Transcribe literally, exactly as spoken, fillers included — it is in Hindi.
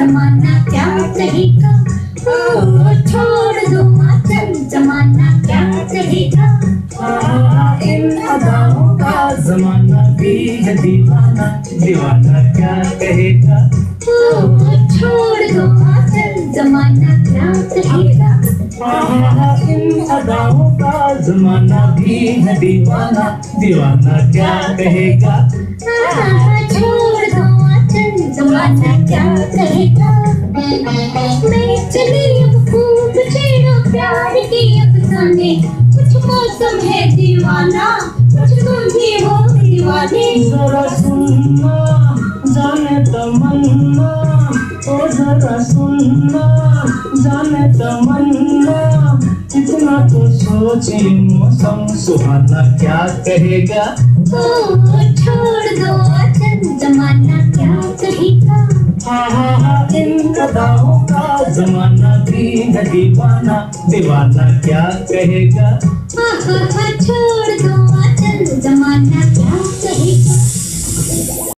जमाना क्या कहेगा, ओ छोड़ दो आंचल जमाना क्या कहेगा। इन अदाओं का जमाना भी है दीवाना, दीवाना क्या कहेगा। ओ छोड़ दो आंचल जमाना क्या कहेगा। इन अदाओं का जमाना भी है दीवाना, दीवाना क्या कहेगा। छोड़ दो आंचल जमाना क्या कहेगा। मैं चली अब खूब छेड़ो प्यार की अफसाने, कुछ मौसम है दीवाना, कुछ तुम भी हो दीवाने। जरा सुनना जाने तमन्ना, ओ जरा सुनना जाने तमन्ना, इतना तो सोचे मौसम सुहाना क्या कहेगा। ओ छोड़ दो आंचल जमाना क्या कहेगा। हाँ हाँ हाँ इन अदाओं का जमाना भी है दीवाना, दीवाना क्या कहेगा। हाँ हाँ हाँ